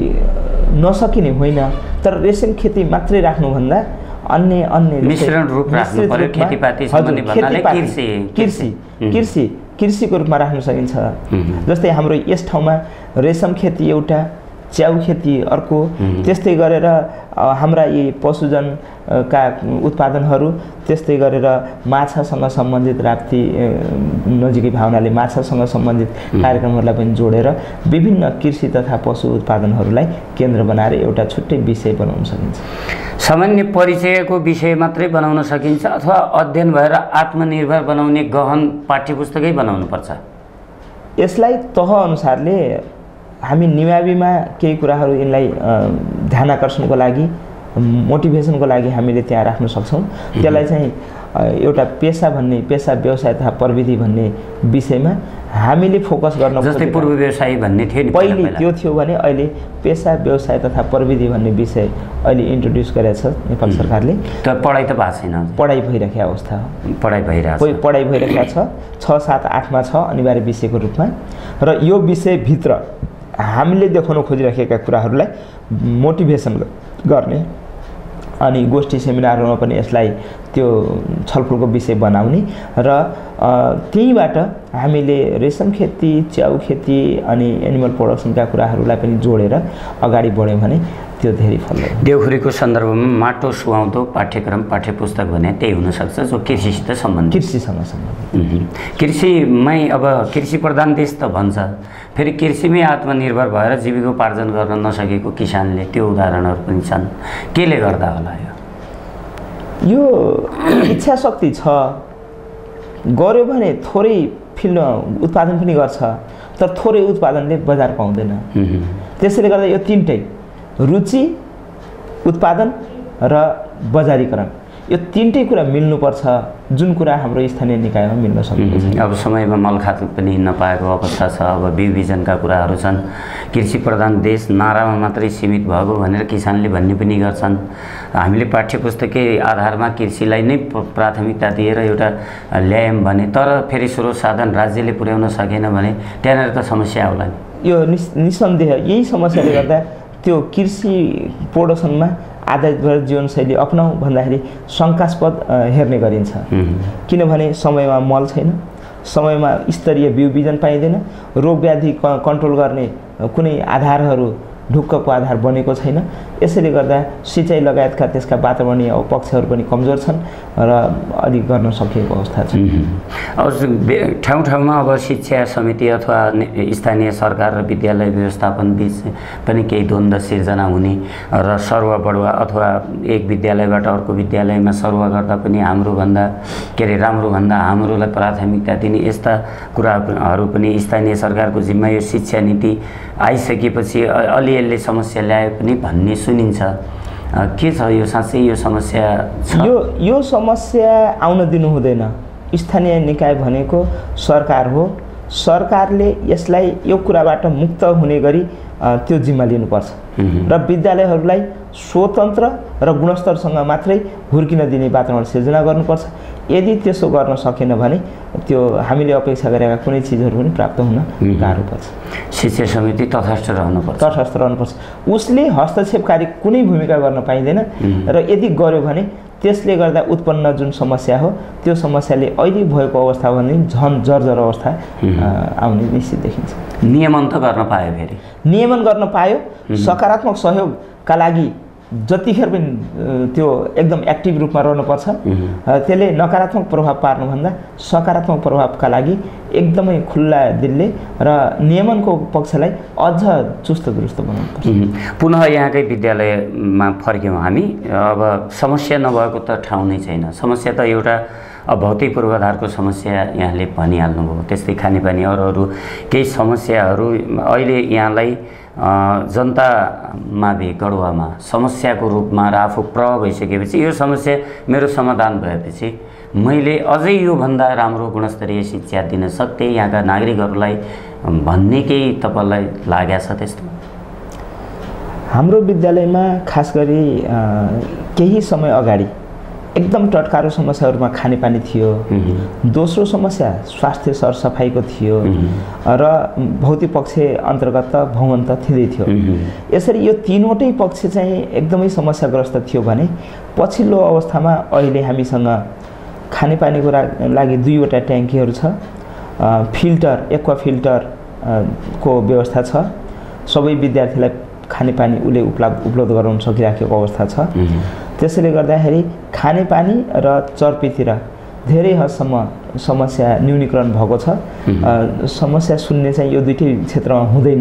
नसकिने होइन, तर रेशम खेती मात्रै राख्नुभन्दा अन्य अन्य मिश्रण रूप राख्नु पर्यो। खेतीपाती सम्बन्धी भन्नाले कृषि कृषि कृषि कृषिको रूपमा राख्न सकिन्छ। जस्तै हाम्रो यस ठाउँमा रेशम खेती एउटा, च्याउ खेती अर्को, त्यस्तै गरेर हाम्रा यी पशुजनका उत्पादनहरू, त्यस्तै गरेर माछासँग सम्बन्धित राप्ती नजिकै भावनाले माछासँग सम्बन्धित कार्यक्रमहरूलाई पनि जोडेर विभिन्न कृषि तथा पशु उत्पादनहरूलाई केन्द्र बनाएर एउटा छुट्टै विषय बनाउन सकिन्छ। सामान्य परिचयको विषय मात्रै बनाउन सकिन्छ अथवा अध्ययन भएर आत्मनिर्भर बनाउने गहन पाठ्यपुस्तकै बनाउनुपर्छ? यसलाई तह अनुसारले हामी निमाविमा केही कुराहरू यिनलाई ध्यान आकर्षणको लागि, मोटिभेसनको लागि हामीले त्यहाँ राख्न सक्छौँ। त्यसलाई चाहिँ एउटा पेसा भन्ने, पेसा व्यवसाय तथा प्रविधि भन्ने विषयमा हामीले फोकस गर्न, जस्तै पूर्व व्यवसायी भन्ने थियो नि पहिले त्यो थियो भने अहिले पेसा व्यवसाय तथा प्रविधि भन्ने विषय अहिले इन्ट्रोड्युस गरेको छ नेपाल सरकारले। तर पढाइ त भएको छैन, पढाइ भइरहेको अवस्था हो। पढाइ भइरहेको छ, पढाइ भइरहेको छ। छ सात आठमा छ अनिवार्य विषयको रूपमा। र यो विषयभित्र हामीले देखाउन खोजिरहेका कुराहरूलाई मोटिभेसन गर्ने अनि गोष्ठी सेमिनारहरूमा पनि यसलाई त्यो छलफलको विषय बनाउने र त्यहीबाट हामीले रेशम खेती, च्याउ खेती अनि एनिमल प्रोडक्सनका कुराहरूलाई पनि जोडेर अगाडि बढ्यौँ भने त्यो धेरै फल लाग्छ। देउखुरीको सन्दर्भमा माटो सुहाउँदो पाठ्यक्रम पाठ्यपुस्तक भने त्यही हुनसक्छ जो कृषिसित सम्बन्धित, कृषिसँग सम्बन्धित। कृषिमै अब कृषि प्रधान देश त भन्छ, फेरि कृषिमै आत्मनिर्भर भएर जीविकोपार्जन गर्न नसकेको किसानले त्यो उदाहरणहरू पनि छन्। केले गर्दा होला यो? यो इच्छा शक्ति छ, गर्यो भने थोरै फिल्ड उत्पादन पनि गर्छ, तर थोरै उत्पादनले बजार पाउँदैन। त्यसैले गर्दा यो तिनटै रुचि, उत्पादन र बजारीकरण, यो तिनटै कुरा मिल्नुपर्छ, जुन कुरा हाम्रो स्थानीय निकायमा मिल्न सकेको छ। अब समयमा मलखात पनि नपाएको अवस्था छ। अब बिउ बिजनका कुराहरू छन्। कृषि प्रधान देश नारामा मात्रै सीमित भएको भनेर किसानले भन्ने पनि गर्छन्। हामीले पाठ्यपुस्तकै आधारमा कृषिलाई नै प्राथमिकता दिएर एउटा ल्यायौँ भने, तर फेरि स्रोत साधन राज्यले पुर्याउन सकेन भने त्यहाँनिर त समस्या होला नि। यो निस निसन्देह यही समस्याले गर्दा त्यो कृषि प्रोडक्सनमा आधारित भएर जीवनशैली अपनाऊ भन्दाखेरि शङ्कास्पद हेर्ने गरिन्छ। किनभने समयमा मल छैन, समयमा स्तरीय बिउ बिजन पाइँदैन, रोग व्याधि कन्ट्रोल गर्ने कुनै आधारहरू ढुक्कको आधार बनेको छैन। यसैले गर्दा सिँचाइ लगायतका त्यसका वातावरणीय पक्षहरू पनि कमजोर छन् र अलि गर्न सकिएको अवस्था छ। अब ठाउँ ठाउँमा अब शिक्षा समिति अथवा स्थानीय सरकार र विद्यालय व्यवस्थापन बीच पनि केही द्वन्द्व सिर्जना हुने र सरुवा बढुवा अथवा एक विद्यालयबाट अर्को विद्यालयमा सरुवा गर्दा पनि हाम्रोभन्दा के अरे राम्रोभन्दा हाम्रोलाई प्राथमिकता दिने यस्ता कुराहरू पनि स्थानीय सरकारको जिम्मा यो शिक्षा नीति आइसकेपछि अलिअलि समस्या ल्याए पनि भन्ने सुनिन्छ। के छ यो साँच्चै यो समस्या छ? यो यो समस्या आउन दिनु हुँदैन। स्थानीय निकाय भनेको सरकार हो। सरकारले यसलाई यो कुराबाट मुक्त हुने गरी त्यो जिम्मा लिनुपर्छ र विद्यालयहरूलाई स्वतन्त्र र गुणस्तरसँग मात्रै हुर्किन दिने वातावरण सिर्जना गर्नुपर्छ। यदि त्यसो गर्न सकेन भने त्यो हामीले अपेक्षा गरेका कुनै चिजहरू पनि प्राप्त हुन गाह्रो पर्छ। शिक्षा समिति तटस्थ रहनुपर्छ तटस्थ रहनुपर्छ उसले हस्तक्षेपकारी कुनै भूमिका गर्न पाइँदैन र यदि गर्यो भने त्यसले गर्दा उत्पन्न जुन समस्या हो त्यो समस्याले अहिले भएको अवस्था भने झन् जर्जर अवस्था आउने निश्चित देखिन्छ। नियमन त गर्न पायो फेरि नियमन गर्न पायो सकारात्मक सहयोगका लागि जतिखेर पनि त्यो एकदम एक्टिभ रूपमा रहनुपर्छ। त्यसले नकारात्मक प्रभाव पार्नुभन्दा सकारात्मक प्रभावका लागि एकदमै खुल्ला दिलले र नियमनको पक्षलाई अझ चुस्त दुरुस्त बनाउनुपर्छ। पुनः यहाँकै विद्यालयमा फर्क्यौँ हामी। अब समस्या नभएको त ठाउँ नै छैन। समस्या त एउटा भौतिक पूर्वाधारको समस्या यहाँले भनिहाल्नुभयो। त्यस्तै खानेपानी अरू अरू केही समस्याहरू अहिले यहाँलाई जनता मावि गढुवामा समस्याको रूपमा र आफू प्र भइसकेपछि यो समस्या मेरो समाधान भएपछि मैले अझै योभन्दा राम्रो गुणस्तरीय शिक्षा दिन सक्थेँ यहाँका नागरिकहरूलाई भन्ने केही तपाईँलाई लागेको छ त्यस्तो? हाम्रो विद्यालयमा खास गरी केही समय अगाडि एकदम टटकारो समस्याहरूमा खानेपानी थियो। दोस्रो समस्या स्वास्थ्य सरसफाइको थियो र भौतिक पक्ष अन्तर्गत भवन त थिँदै थियो। यसरी यो तीनवटै पक्ष चाहिँ एकदमै समस्याग्रस्त थियो भने पछिल्लो अवस्थामा अहिले हामीसँग खानेपानीको लागि दुईवटा ट्याङ्कीहरू छ, फिल्टर एक्वा फिल्टर को व्यवस्था छ। सबै विद्यार्थीलाई खानेपानी उसले उपलब्ध उपलब्ध गराउन सकिराखेको अवस्था छ। त्यसैले गर्दाखेरि खानेपानी र चर्पीतिर धेरै हदसम्म समस्या न्यूनीकरण भएको छ। समस्या सुन्ने चाहिँ यो दुईटै क्षेत्रमा हुँदैन।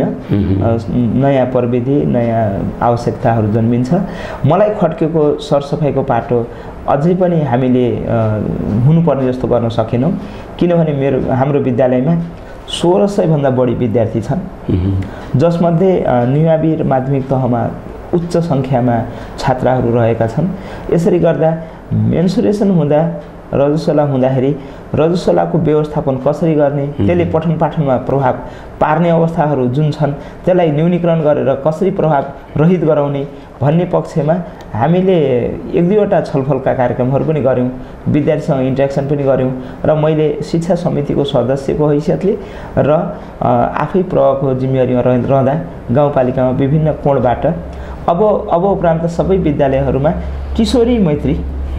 नयाँ प्रविधि नयाँ आवश्यकताहरू जन्मिन्छ। मलाई खट्केको सरसफाइको पाटो अझै पनि हामीले हुनुपर्ने जस्तो गर्न सकेनौँ किनभने मेरो हाम्रो विद्यालयमा सोह्र सय भन्दा बढी विद्यार्थी छन् जसमध्ये निमावी माध्यमिक तहमा उच्च सङ्ख्यामा छात्राहरू रहेका छन्। यसरी गर्दा मेन्सुरेसन हुँदा रजस्वला हुँदाखेरि रजस्वलाको व्यवस्थापन कसरी गर्ने त्यसले पठन पाठनमा प्रभाव पार्ने अवस्थाहरू जुन छन् त्यसलाई न्यूनीकरण गरेर कसरी प्रभाव रहित गराउने भन्ने पक्षमा हामीले एक दुईवटा छलफलका कार्यक्रमहरू पनि गऱ्यौँ, विद्यार्थीसँग इन्ट्रेक्सन पनि गऱ्यौँ र मैले शिक्षा समितिको सदस्यको हैसियतले र आफै प्रको जिम्मेवारीमा रहँदा गाउँपालिकामा विभिन्न कोणबाट अब अब उपरान्त सबै विद्यालयहरूमा किशोरी मैत्री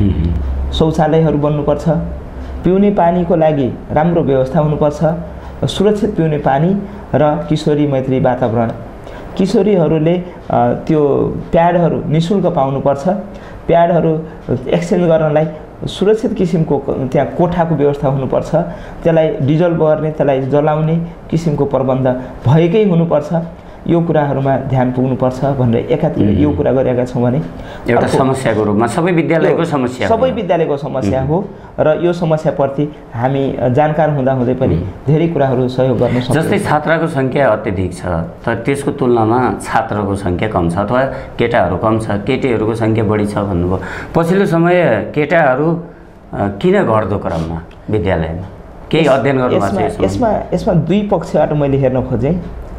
शौचालयहरू बन्नुपर्छ, पिउने पानीको लागि राम्रो व्यवस्था हुनुपर्छ, सुरक्षित पिउने पानी र किशोरी मैत्री वातावरण। किशोरीहरूले त्यो प्याडहरू निःशुल्क पाउनुपर्छ। प्याडहरू एक्सचेन्ज गर्नलाई सुरक्षित किसिमको त्यहाँ कोठाको व्यवस्था हुनुपर्छ। त्यसलाई डिजल गर्ने त्यसलाई जलाउने किसिमको प्रबन्ध भएकै हुनुपर्छ। यो कुराहरूमा ध्यान पुग्नुपर्छ भनेर एकातिर यो कुरा गरेका छौँ भने एउटा समस्याको रूपमा सबै विद्यालयको समस्या सबै विद्यालयको समस्या हो र यो समस्याप्रति हामी जानकार हुँदा हुँदै पनि धेरै कुराहरू सहयोग गर्न सक्छौँ। जस्तै छात्राको सङ्ख्या अत्यधिक छ तर त्यसको तुलनामा छात्रको सङ्ख्या कम छ अथवा केटाहरू कम छ, केटीहरूको सङ्ख्या बढी छ भन्नुभयो। पछिल्लो समय केटाहरू किन घट्दो क्रममा विद्यालयमा केही अध्ययन गर्नुभएको छ? यसमा यसमा दुई पक्षबाट मैले हेर्न खोजेँ।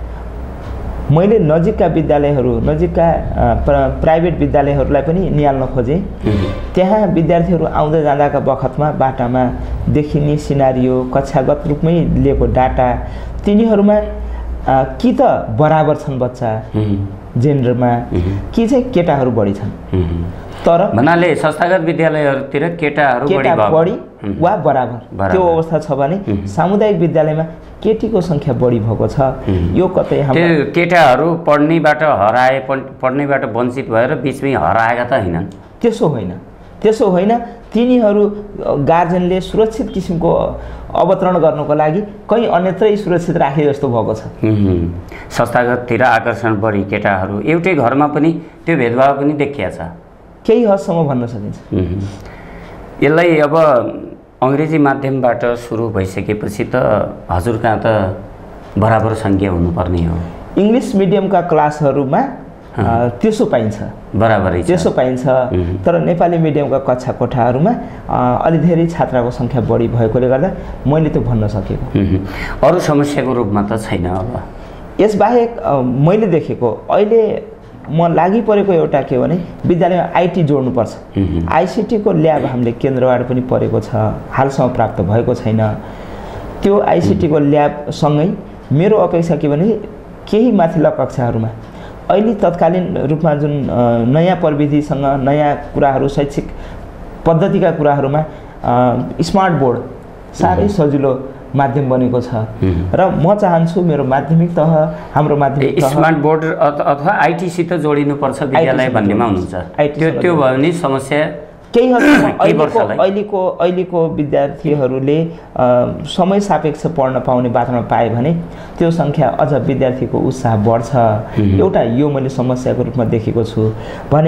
मैले नजिकका विद्यालयहरू नजिकका प्राइभेट विद्यालयहरूलाई पनि निहाल्न खोजेँ। त्यहाँ विद्यार्थीहरू आउँदै जाँदाका बखतमा बाटामा देखिने सिनारियो कक्षागत रूपमै लिएको डाटा तिनीहरूमा कि त बराबर छन् बच्चा जेन्डरमा कि चाहिँ केटाहरू बढी छन्। तर भन्नाले संस्थागत विद्यालयहरूतिर केटाहरू बढी केटा बढी वा बराबर त्यो अवस्था छ भने सामुदायिक विद्यालयमा केटीको सङ्ख्या बढी भएको छ। यो कतै त्यो केटाहरू पढ्नेबाट हराए पढ्नेबाट वञ्चित भएर बिचमै हराएका त होइनन्? त्यसो होइन, त्यसो होइन। तिनीहरू गार्जेनले सुरक्षित किसिमको अवतरण गर्नको लागि कहीँ अन्यत्रै सुरक्षित राखे जस्तो भएको छ। संस्थागततिर आकर्षण बढी केटाहरू एउटै घरमा पनि त्यो भेदभाव पनि देखिया छ केही हदसम्म भन्न सकिन्छ। यसलाई अब अङ्ग्रेजी माध्यमबाट सुरु भइसकेपछि त हजुर कहाँ त बराबर सङ्ख्या हुनुपर्ने हो। इङ्ग्लिस मिडियमका क्लासहरूमा त्यसो पाइन्छ, बराबरै त्यसो पाइन्छ। तर नेपाली मिडियमका कक्षा कोठाहरूमा अलि धेरै छात्राको सङ्ख्या बढी भएकोले गर्दा मैले त्यो भन्न सकेको। अरू समस्याको रूपमा त छैन। अब यसबाहेक मैले देखेको अहिले म लागि परेको एउटा के भने विद्यालयमा आइटी जोड्नुपर्छ। आइसिटीको ल्याब हामीले केन्द्रबाट पनि परेको छ, हालसम्म प्राप्त भएको छैन। त्यो आइसिटीको ल्याबसँगै मेरो अपेक्षा के भने केही माथिल्ला कक्षाहरूमा अहिले तत्कालीन रूपमा जुन नयाँ प्रविधिसँग नयाँ कुराहरू शैक्षिक पद्धतिका कुराहरूमा स्मार्ट बोर्ड साह्रै सजिलो माध्यम बनेको छ र म चाहन्छु मेरो माध्यमिक तह हाम्रो माध्यमिक तह स्मार्ट बोर्ड अथवा आइटीसित जोडिनुपर्छ विद्यालय भन्नेमा हुनुहुन्छ। त्यो त्यो भयो भने समस्या केही हदसम्म अहिलेको अहिलेको अहिलेको विद्यार्थीहरूले समय सापेक्ष पढ्न पाउने वातावरण पाए भने त्यो सङ्ख्या अझ विद्यार्थीको उत्साह बढ्छ। एउटा यो मैले समस्याको रूपमा देखेको छु भने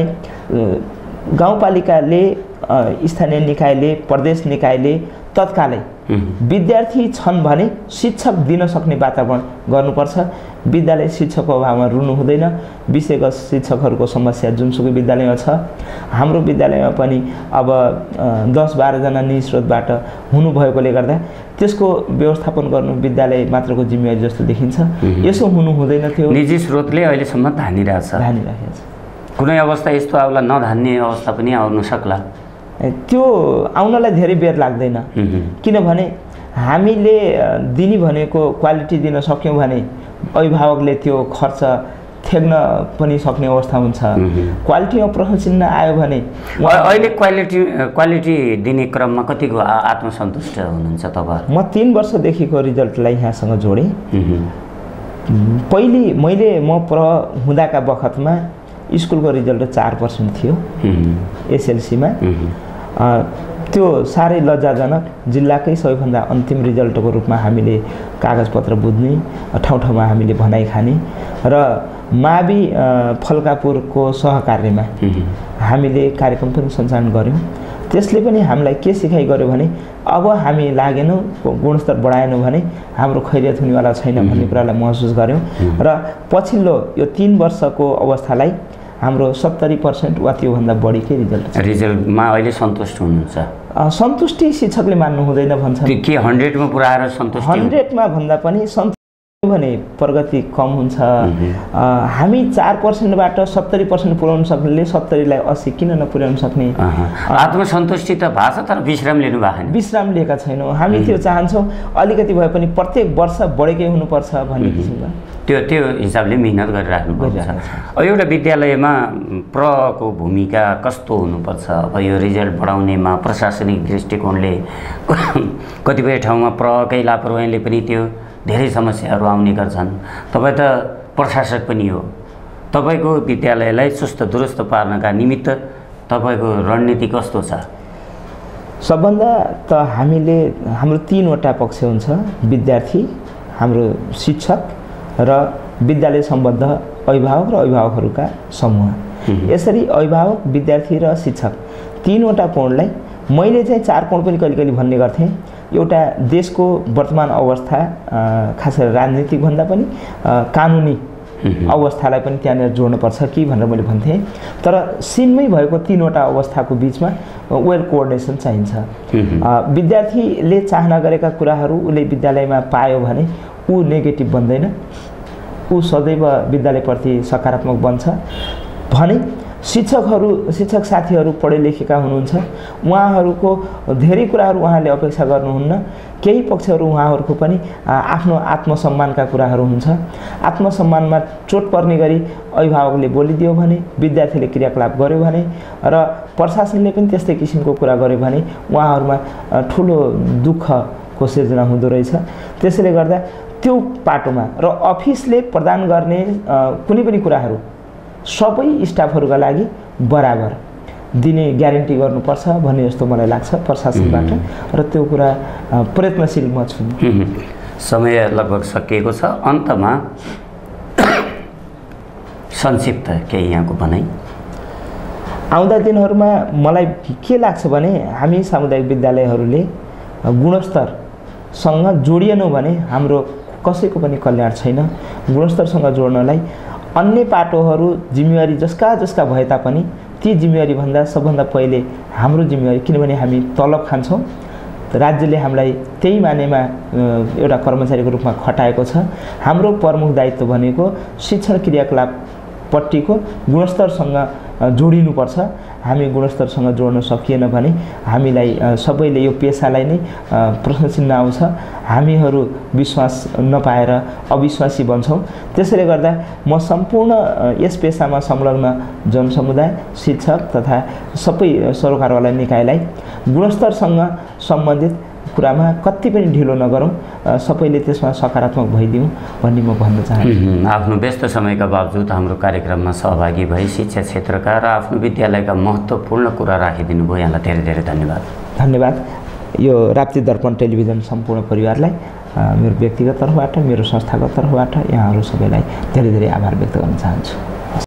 गाउँपालिकाले स्थानीय निकायले प्रदेश निकायले तत्कालै विद्यार्थी छन् भने शिक्षक दिन सक्ने वातावरण गर्नुपर्छ। विद्यालय शिक्षकको अभावमा रुनु हुँदैन। विषयगत शिक्षकहरूको समस्या जुनसुकै विद्यालयमा छ, हाम्रो विद्यालयमा पनि अब दस बाह्रजना निस्रोतबाट हुनुभएकोले गर्दा त्यसको व्यवस्थापन गर्नु विद्यालय मात्रको जिम्मेवारी जस्तो देखिन्छ। यसो हुनु हुँदैन। थियो निजी स्रोतले अहिलेसम्म धानिरहेछ धानिरहेको छ। कुनै अवस्था यस्तो आउला नधान्ने अवस्था पनि आउन सक्ला? त्यो आउनलाई धेरै बेर लाग्दैन, किनभने हामीले दिने भनेको क्वालिटी दिन सक्यौँ भने अभिभावकले त्यो खर्च थ्याक्न पनि सक्ने अवस्था हुन्छ। क्वालिटीमा प्रश्न चिन्ह आयो भने अहिले क्वालिटी क्वालिटी दिने क्रममा कतिको आत्मसन्तुष्ट हुनुहुन्छ तपाईँ? म तीन वर्षदेखिको रिजल्टलाई यहाँसँग जोडेँ। पहिले मैले म प्र हुँदाका बखतमा स्कुलको रिजल्ट चार पर्सेन्ट थियो एसएलसीमा। त्यो साह्रै लज्जाजनक, जिल्लाकै सबैभन्दा अन्तिम रिजल्टको रूपमा हामीले कागजपत्र बुझ्ने, ठाउँ ठाउँमा हामीले भनाइ खाने र मावि फल्कापुरको सहकार्यमा हामीले कार्यक्रम पनि सञ्चालन गऱ्यौँ। त्यसले पनि हामीलाई के सिकाइ गर्यो भने अब हामी लागेनौँ, गुणस्तर बढाएनौँ भने हाम्रो खैरियत हुनेवाला छैन भन्ने कुरालाई महसुस गऱ्यौँ। र पछिल्लो यो तीन वर्षको अवस्थालाई हाम्रो सत्तरी पर्सेन्ट वा त्योभन्दा बढीकै रिजल्ट छ। रिजल्टमा अहिले सन्तुष्ट हुनुहुन्छ? सन्तुष्टि शिक्षकले मान्नु हुँदैन भन्छन्। के हन्ड्रेडमा पुऱ्याएर सन्तुष्टि? हन्ड्रेडमा भन्दा पनि सन्तुष्टि भने प्रगति कम हुन्छ। हामी चार पर्सेन्टबाट सत्तरी पर्सेन्ट पुर्याउन सक्नेले सत्तरीलाई अस्सी किन नपुर्याउन सक्ने? आत्मसन्तुष्टि त भएको छ, तर विश्राम लिनु भएको छैन। विश्राम लिएका छैनौँ। हामी त्यो चाहन्छौँ अलिकति भए पनि प्रत्येक वर्ष बढेकै हुनुपर्छ भन्ने किसिमको त्यो त्यो हिसाबले मिहिनेत गरिराख्नुपर्छ। अब एउटा विद्यालयमा प्रको भूमिका कस्तो हुनुपर्छ? अब यो रिजल्ट बढाउनेमा प्रशासनिक दृष्टिकोणले कतिपय ठाउँमा प्रकै लापरवाहीले पनि त्यो धेरै समस्याहरू आउने गर्छन्। तपाईँ त प्रशासक पनि हो, तपाईँको विद्यालयलाई चुस्त दुरुस्त पार्नका निमित्त तपाईँको रणनीति कस्तो छ? सबभन्दा त हामीले हाम्रो तीनवटा पक्ष हुन्छ, विद्यार्थी, हाम्रो शिक्षक र विद्यालय सम्बद्ध अभिभावक र अभिभावकहरूका समूह। यसरी अभिभावक, विद्यार्थी र शिक्षक तीनवटा कोणलाई मैले चाहिँ चार कोण पनि कहिले कहिले भन्ने गर्थेँ। एउटा देशको वर्तमान अवस्था, खास गरी राजनीतिक भन्दा पनि कानुनी अवस्थालाई पनि त्यहाँनिर जोड्नुपर्छ कि भनेर मैले भन्थेँ। तर सिनमै भएको तीनवटा अवस्थाको बिचमा वेल कोअर्डिनेसन चाहिन्छ। विद्यार्थीले चाहना गरेका कुराहरू उसले विद्यालयमा पायो भने ऊ नेगेटिभ बन्दैन, ऊ सदैव विद्यालयप्रति सकारात्मक बन्छ भने शिक्षकहरू शिक्षक साथीहरू पढे लेखेका हुनुहुन्छ, उहाँहरूको धेरै कुराहरू उहाँले अपेक्षा गर्नुहुन्न। केही पक्षहरू उहाँहरूको पनि आफ्नो आत्मसम्मानका कुराहरू हुन्छ। आत्मसम्मानमा चोट पर्ने गरी अभिभावकले बोलिदियो भने, विद्यार्थीले क्रियाकलाप गर्यो भने र प्रशासनले पनि त्यस्तै किसिमको कुरा गर्यो भने उहाँहरूमा ठुलो दुःखको सिर्जना हुँदो रहेछ। त्यसैले गर्दा त्यो पाटोमा र अफिसले प्रदान गर्ने कुनै पनि कुराहरू सबै स्टाफहरूका लागि बराबर दिने ग्यारेन्टी गर्नुपर्छ भन्ने जस्तो मलाई लाग्छ प्रशासनबाट, र त्यो कुरा प्रयत्नशील म छु। समय लगभग सकिएको छ। अन्तमा संक्षिप्त केही यहाँको भनाइ। आउँदा दिनहरूमा मलाई के लाग्छ भने हामी सामुदायिक विद्यालयहरूले गुणस्तरसँग जोडिएनौँ भने हाम्रो कसैको पनि कल्याण छैन। गुणस्तरसँग जोड्नलाई अन्य पाटोहरू जिम्मेवारी जसका जसका भए तापनि ती जिम्मेवारीभन्दा सबभन्दा पहिले हाम्रो जिम्मेवारी, किनभने हामी तलब खान्छौँ, राज्यले हामीलाई त्यही मानेमा एउटा कर्मचारीको रूपमा खटाएको छ। हाम्रो प्रमुख दायित्व भनेको शिक्षण क्रियाकलापपट्टिको गुणस्तरसँग जोडिनुपर्छ। हामी गुणस्तरसँग जोड्न सकिएन भने हामीलाई सबैले यो पेसालाई नै प्रश्न चिन्ह आउँछ। हामीहरू विश्वास नपाएर अविश्वासी बन्छौँ। त्यसैले गर्दा म सम्पूर्ण यस पेसामा संलग्न जनसमुदाय, शिक्षक तथा सबै सरकारवाला निकायलाई गुणस्तरसँग सम्बन्धित कुरामा कति पनि ढिलो नगरौँ, सबैले त्यसमा सकारात्मक भइदिउँ भन्ने म भन्न चाहन्छु। आफ्नो व्यस्त समयका बावजुद हाम्रो कार्यक्रममा सहभागी भई शिक्षा क्षेत्रका र आफ्नो विद्यालयका महत्त्वपूर्ण कुरा राखिदिनु भयो। यहाँलाई धेरै धेरै धन्यवाद। धन्यवाद। यो राप्ती दर्पण टेलिभिजन सम्पूर्ण परिवारलाई मेरो व्यक्तिगत तर्फबाट, मेरो संस्थागत तर्फबाट यहाँहरू सबैलाई धेरै धेरै आभार व्यक्त गर्न चाहन्छु।